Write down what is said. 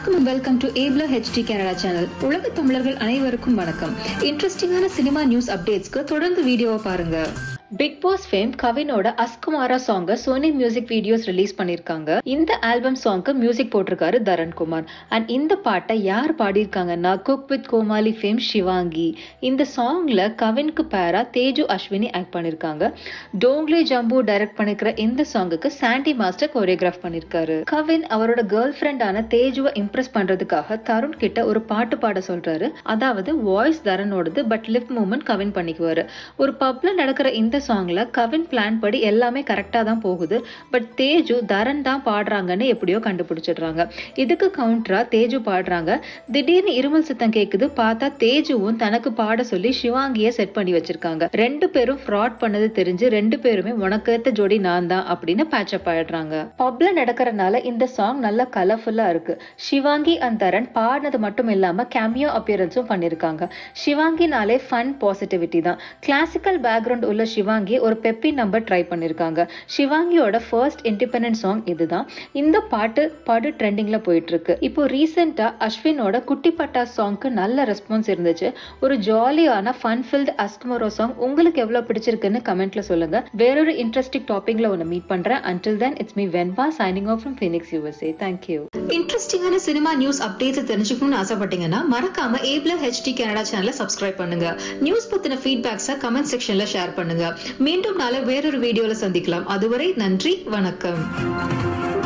வணக்கம் and welcome to Abler HD Canada channel. உலக தமிழர்கள் அனைவருக்கும் வணக்கம். இன்ட்ரெஸ்டிங்கான சினிமா நியூஸ் அப்டேட்ஸ்க்கு தொடர்ந்து வீடியோவை பாருங்க. பிக் பாஸ் ஃபேம் கவினோட அஸ்குமாரா சாங்க சோனி மியூசிக் வீடியோஸ் ரிலீஸ் பண்ணிருக்காங்க. இந்த ஆல்பம் சாங்க்கு மியூசிக் போட்டிருக்காரு தரண்குமார். அண்ட் இந்த பாட்டை யார் பாடியிருக்காங்கன்னா cook with Komali fame Sivaangi. இந்த சாங்ல கவினுக்கு பேரா தேஜு அஸ்வினி ஆக்ட் பண்ணிருக்காங்க. டோங்லே ஜம்பு டைரக்ட் பண்ணிருக்கிற இந்த சாங்குக்கு சாண்டி மாஸ்டர் கோரியோகிராஃப் பண்ணிருக்காரு. கவின் அவரோட கேர்ள் ஃப்ரெண்டான தேஜுவை இம்ப்ரெஸ் பண்றதுக்காக தருண் கிட்ட ஒரு பாட்டு பாட சொல்றாரு. அதாவது வாய்ஸ் தரனோடது, பட் லிப் மூவ்மெண்ட் கவின் பண்ணிக்குவாரு. ஒரு பப்ல நடக்கிற இந்த சாங்ல கவின் பிளான் படி எல்லாமே கரெக்டா தான் போகுது. பட் தேஜு தரன் தான் பாடுறாங்கன்னு எப்படியோ கண்டுபிடிச்சிடுறாங்க. இதுக்கு கவுண்டரா தேஜு பாடுறாங்க. திடீர்னு இருமல் சத்தம் கேக்குது. பார்த்தா தேஜுவும் தனக்கு பாட சொல்லி சிவாங்கிய செட் பண்ணி வச்சிருக்காங்க. ரெண்டு பேரும் ஃப்ராட் பண்ணது தெரிஞ்சு ரெண்டு பேருமே உனக்கேத்த ஜோடி நான் தான் அப்படின்னு பேட்சப் ஆயிடுறாங்க. பப்ல நடக்கிறனால இந்த சாங் நல்ல கலர்ஃபுல்லா இருக்கு. சிவாங்கி அண்ட் தரன் பாடினது மட்டும் இல்லாம கேமியோ அப்பியரன்ஸும் பண்ணிருக்காங்க. சிவாங்கினாலே ஃபன், பாசிட்டிவிட்டி தான். கிளாசிக்கல் பேக்ரவுண்ட் உள்ள சிவாங்கி ஒரு பெப்பி நம்பர் ட்ரை பண்ணிருக்காங்க. சிவாங்கியோட ஃபர்ஸ்ட் இண்டிபெண்டன்ட் சாங் இதுதான். இந்த பாட்டு ட்ரெண்டிங்ல போயிட்டு இருக்கு. இப்போ ரீசெண்டா அஸ்வினோட குட்டி பட்டா சாங்க்கு நல்ல ரெஸ்பான்ஸ் இருந்துச்சு. ஒரு ஜாலியான ஃபன் ஃபில்ட் அஸ்குமாரா சாங் உங்களுக்கு எவ்வளவு பிடிச்சிருக்குன்னு கமெண்ட்ல சொல்லுங்க. வேறொரு இன்ட்ரெஸ்டிங் டாபிக்ல ஒன்னு மீட் பண்றேன். Until then, it's me Venva signing off from Phoenix, USA. Thank you. இன்ட்ரெஸ்டிங்கான சினிமா நியூஸ் அப்டேட்ஸ் தெரிஞ்சுக்கணும்னு ஆசைப்பட்டீங்கன்னா மறக்காம ஏப்லர் ஹெச்டி கனடா சேனலை சப்ஸ்கிரைப் பண்ணுங்க. நியூஸ் பத்தின ஃபீட்பேக்ஸை கமெண்ட் செக்ஷன்ல ஷேர் பண்ணுங்க. மீண்டும் நாளை வேறொரு வீடியோல சந்திக்கலாம். அதுவரை நன்றி, வணக்கம்.